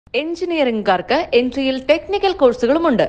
എഞ്ചിനീയറിംഗുകാർക്ക് എൻട്രിയിൽ technical കോഴ്സുകളുമുണ്ട്.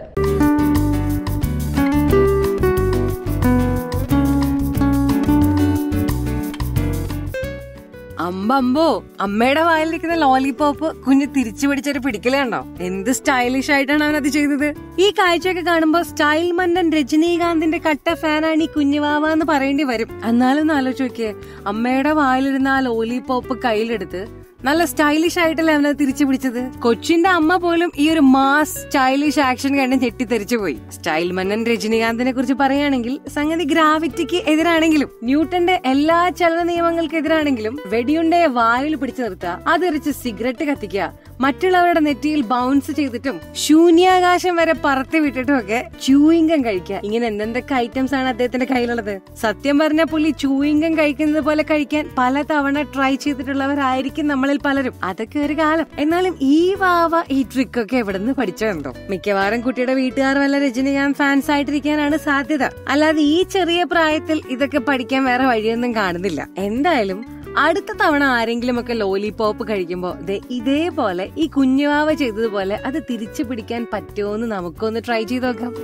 അമ്പമ്പോ, അമ്മയുടെ വായിലിരിക്കുന്ന lollipop കുഞ്ഞ് തിരിച്ചു പിടിച്ചൊരു പിടിക്കലുണ്ടോ? എന്ത് സ്റ്റൈലിഷ് ആയിട്ടാണ് അവൻ അത് ചെയ്തത്. ഈ കാഴ്ചയൊക്കെ കാണുമ്പോ സ്റ്റൈൽ മന്നൻ രജനീകാന്തിന്റെ കട്ട ഫാനാണ് ഈ കുഞ്ഞുവാവ എന്ന് പറയേണ്ടി വരും. എന്നാലും ഒന്ന് ആലോചിച്ച് നോക്കിയേ, അമ്മയുടെ വായിലിരുന്ന ആ ലോലിപോപ്പ് കയ്യിലെടുത്ത് നല്ല സ്റ്റൈലിഷ് ആയിട്ടല്ലേ അവനത് തിരിച്ചു പിടിച്ചത്. കൊച്ചിന്റെ അമ്മ പോലും ഈ ഒരു മാസ് സ്റ്റൈലിഷ് ആക്ഷൻ കണ്ട് ഞെട്ടിത്തെറിച്ചു പോയി. സ്റ്റൈൽ മന്നൻ രജനീകാന്തിനെ കുറിച്ച് പറയുകയാണെങ്കിൽ സംഗതി ഗ്രാവിറ്റിക്ക് എതിരാണെങ്കിലും ന്യൂട്ടന്റെ എല്ലാ ചലന നിയമങ്ങൾക്ക് എതിരാണെങ്കിലും വെടിയുണ്ടയെ വായിൽ പിടിച്ചു നിർത്തുക, അതെറിച്ച് സിഗരറ്റ് കത്തിക്കുക, മറ്റുള്ളവരുടെ നെറ്റിയിൽ ബൗൺസ് ചെയ്തിട്ടും ശൂന്യാകാശം വരെ പറത്തി വിട്ടിട്ടും ഒക്കെ ചൂയിങ്കം കഴിക്കുക, ഇങ്ങനെ എന്തൊക്കെ ഐറ്റംസ് ആണ് അദ്ദേഹത്തിന്റെ കയ്യിലുള്ളത്. സത്യം പറഞ്ഞ പുള്ളി ചൂയിങ്കം കഴിക്കുന്നത് പോലെ കഴിക്കാൻ പല തവണ ട്രൈ ചെയ്തിട്ടുള്ളവരായിരിക്കും നമ്മളിൽ പലരും. അതൊക്കെ ഒരു കാലം. എന്നാലും ഈ വാവ ഈ ട്രിക്ക് ഒക്കെ എവിടെ നിന്ന് പഠിച്ചതെന്തോ. മിക്കവാറും കുട്ടിയുടെ വീട്ടുകാർ വല്ല രജനീകാന്ത് ഫാൻസ് ആയിട്ടിരിക്കാനാണ് സാധ്യത. അല്ലാതെ ഈ ചെറിയ പ്രായത്തിൽ ഇതൊക്കെ പഠിക്കാൻ വേറെ വഴിയൊന്നും കാണുന്നില്ല. എന്തായാലും അടുത്ത തവണ ആരെങ്കിലും ഒക്കെ ലോലിപോപ്പ് കഴിക്കുമ്പോ ഇതേപോലെ ഈ കുഞ്ഞുവാവ ചെയ്തതുപോലെ അത് തിരിച്ചു പിടിക്കാൻ പറ്റുമോന്ന് നമുക്കൊന്ന് ട്രൈ ചെയ്ത് നോക്കാം.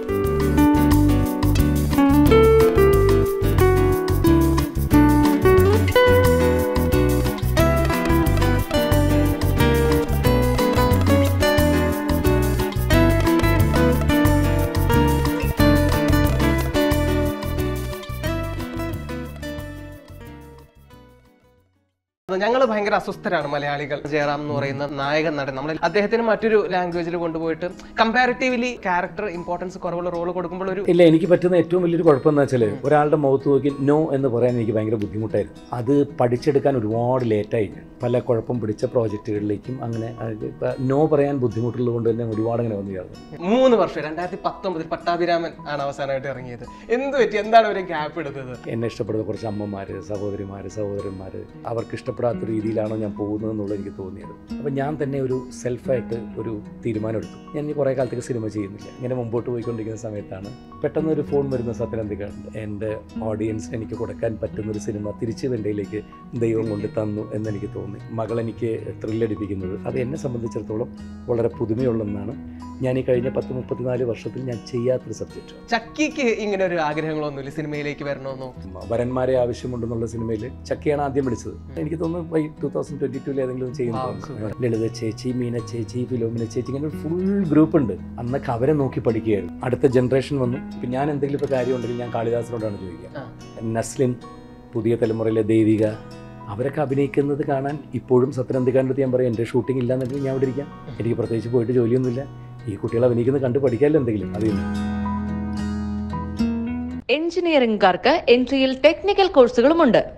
ഞങ്ങൾ ഭയങ്കര അസ്വസ്ഥരാണ് മലയാളികൾ. ജയറാം എന്ന് പറയുന്ന നായകൻ നടൻ നമ്മൾ അദ്ദേഹത്തിന് മറ്റൊരു ലാംഗ്വേജിൽ കൊണ്ടുപോയിട്ട് കമ്പാരിറ്റീവ്ലി ക്യാരക്ടർ ഇമ്പോർട്ടൻസ് കുറവുള്ള റോൾ കൊടുക്കുമ്പോൾ ഒരു ഇല്ല, എനിക്ക് പറ്റുന്ന ഏറ്റവും വലിയൊരു കുഴപ്പം എന്ന് വെച്ചാൽ ഒരാളുടെ മുഖത്ത് നോക്കി നോ എന്ന് പറയാൻ എനിക്ക് ഭയങ്കര ബുദ്ധിമുട്ടായിരുന്നു. അത് പഠിച്ചെടുക്കാൻ ഒരുപാട് ലേറ്റായി. പല കുഴപ്പം പിടിച്ച പ്രോജക്റ്റുകളിലേക്കും അങ്ങനെ നോ പറയാൻ ബുദ്ധിമുട്ടുള്ളത് കൊണ്ട് തന്നെ ഒരുപാട് അങ്ങനെ വന്നു ചേർന്നു. 3 വർഷം 2019 പട്ടാഭിരാമൻ ആണ് അവസാനമായിട്ട് ഇറങ്ങിയത്. എന്ത് പറ്റി? എന്താണ് ഒരു ഗ്യാപ്പ് എടുത്തത്? എന്നെ ഇഷ്ടപ്പെടുന്ന കുറച്ച് അമ്മമാര്, സഹോദരന്മാര് അവർക്ക് ഇഷ്ടപ്പെടാത്ത രീതിയിലാണോ ഞാൻ പോകുന്നത് എന്നുള്ളത് എനിക്ക് തോന്നിയത്. അപ്പം ഞാൻ തന്നെ ഒരു സെൽഫായിട്ട് ഒരു തീരുമാനം എടുത്തു. ഞാൻ ഇനി കുറേ കാലത്തേക്ക് സിനിമ ചെയ്യുന്നില്ല. ഇങ്ങനെ മുമ്പോട്ട് പോയിക്കൊണ്ടിരിക്കുന്ന സമയത്താണ് പെട്ടെന്ന് ഒരു ഫോൺ വരുന്ന സത്യനന്ദിക്കാണ്ട് എൻ്റെ ഓഡിയൻസിന് എനിക്ക് കൊടുക്കാൻ പറ്റുന്നൊരു സിനിമ തിരിച്ച് വെണ്ടയിലേക്ക് ദൈവം കൊണ്ട് തന്നു എന്നെനിക്ക് തോന്നി. മകളെനിക്ക് ത്രില്ലടിപ്പിക്കുന്നത് അത് എന്നെ സംബന്ധിച്ചിടത്തോളം വളരെ പുതുമയുള്ളതെന്നാണ്. ഞാൻ ഈ കഴിഞ്ഞ 10-34 വർഷത്തിൽ ഞാൻ ചെയ്യാത്തൊരു സബ്ജക്റ്റ്. ചക്കിക്ക് ഇങ്ങനെ ഒരു ആഗ്രഹങ്ങളൊന്നുമില്ല സിനിമയിലേക്ക് വരണമെന്നോ? വരന്മാരെ ആവശ്യമുണ്ടെന്നുള്ള സിനിമയിൽ ചക്കിയാണ് ആദ്യം വിളിച്ചത്. എനിക്ക് തോന്നുന്നു 2022 ഏതെങ്കിലും ചെയ്യുന്നു. ലളിത ചേച്ചി, മീന ചേച്ചി, ഫിലോമിന ചേച്ചി, ഇങ്ങനെ ഒരു ഫുൾ ഗ്രൂപ്പ് ഉണ്ട്. അന്നൊക്കെ അവരെ നോക്കി പഠിക്കുകയായിരുന്നു. അടുത്ത ജനറേഷൻ വന്നു. ഇപ്പം ഞാൻ എന്തെങ്കിലും ഇപ്പോൾ കാര്യം ഉണ്ടെങ്കിൽ ഞാൻ കാളിദാസിനോടാണ് ചോദിക്കുക. നസ്ലിൻ, പുതിയ തലമുറയിലെ ദേവിക, അവരൊക്കെ അഭിനയിക്കുന്നത് കാണാൻ ഇപ്പോഴും സത്യനന്ദിക്കാൻ്റെ അടുത്ത് ഞാൻ പറയും എൻ്റെ ഷൂട്ടിംഗ് ഇല്ലാന്നുണ്ടെങ്കിൽ ഞാൻ അവിടെ ഇരിക്കാം. എനിക്ക് പ്രത്യേകിച്ച് പോയിട്ട് ജോലിയൊന്നുമില്ല. ഈ കുട്ടികൾ അഭിനയിക്കുന്നത് കണ്ട് പഠിക്കാമല്ലോ എന്തെങ്കിലും. അതിന് എഞ്ചിനീയറിംഗുകാർക്ക് എൻട്രിയിൽ ടെക്നിക്കൽ കോഴ്സുകളുമുണ്ട്.